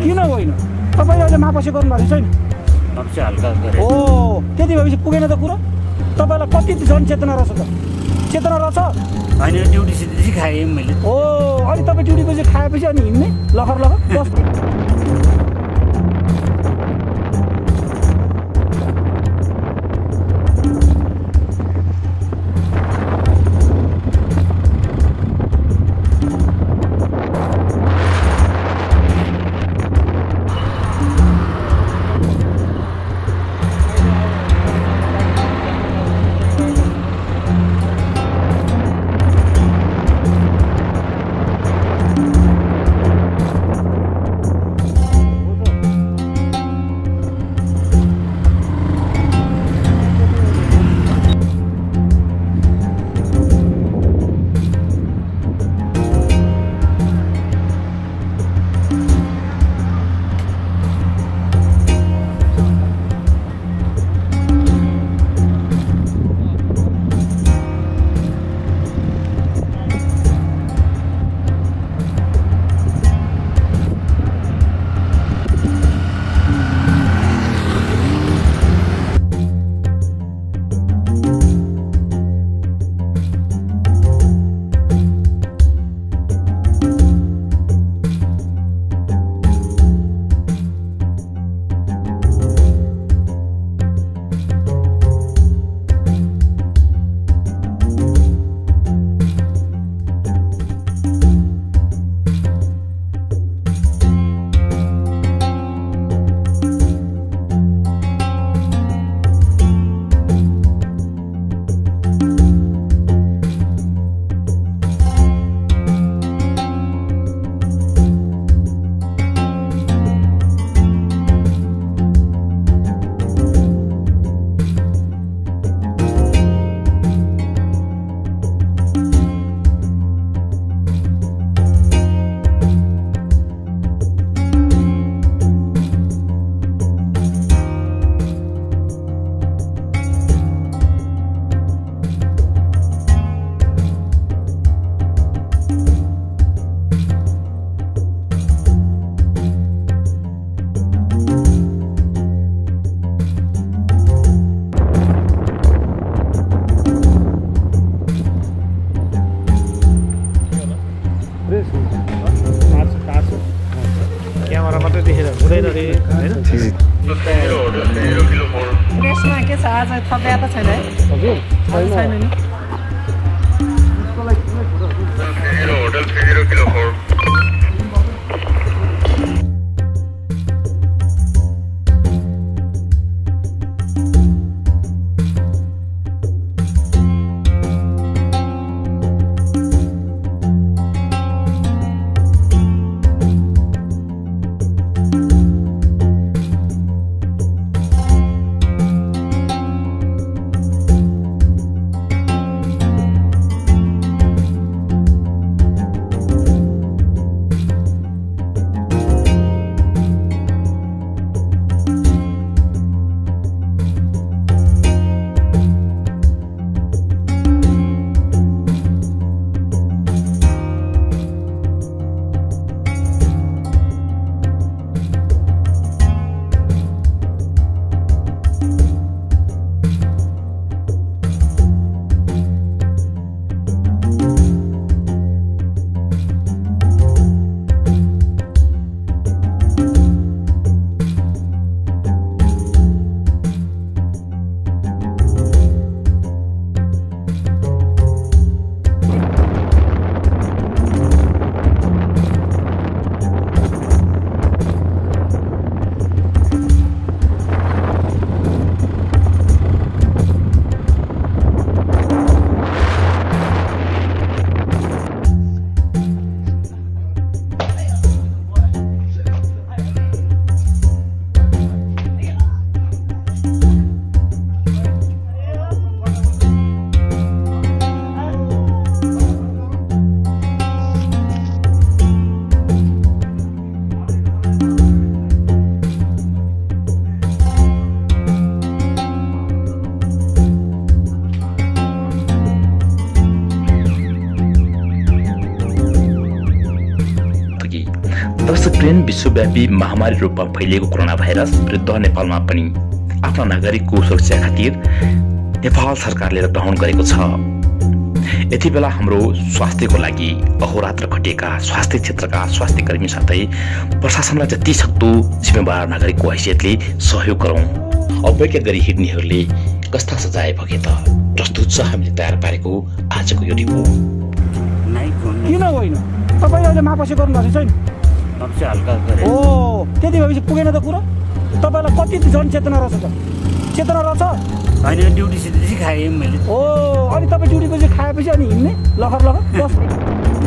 किन होइन तपाईले अहिले मापसी गर्नु भएको छैन मापसी हल्का गरे ओ त्यति भएपछि पुगेन त कुरा तपाईलाई कति जनचेतना रहेछ त चेतना रहेछ हैन ड्युटी सिधै खाएँ मैले ओ अनि तपाईँ ड्युटी पछि खाएपछि अनि हिँड्ने लखर बस क्यामेरा मात्रै देखेर हुँदैन रे हैन प्रेसमा के छ आज थप्या त छैन है हजुर छैन नि hotel 30 kilo 4 There was a crane विश्वव्यापी महामारी रूपमा फैलिएको कोरोना भाइरस विरुद्ध नेपालमा पनि आफ्ना नागरिकको सुरक्षा खातिर नेपाल सरकारले लकडाउन गरेको छ। यति बेला हाम्रो स्वास्थ्यको लागि अहोरात्र खटिएका स्वास्थ्य क्षेत्रका स्वास्थ्य कर्मी साथै प्रशासनलाई जति सक्दो जिम्मेवार नागरिकको हैसियतले सहयोग गरौँ। अवज्ञा गरी हिँड्नेहरूले कस्ता सजाय भगे त? प्रस्तुत छ हामीले तयार पारेको आजको यो रिपोर्ट। किन होइन तपाईँ अहिले मापसी गर्नुभएको छैन? सबसे हल्का गरे हो त्यति भएपछि पुगेन त कुरा। तपाईँलाई कति जनचेतना रहेछ त? चेतना रहेछ होइन ड्युटी सिधै खाएँ मैले। हो अनि तपाईँ ड्युटी पछि खाएपछि अनि हिँड्ने लखर लखर बस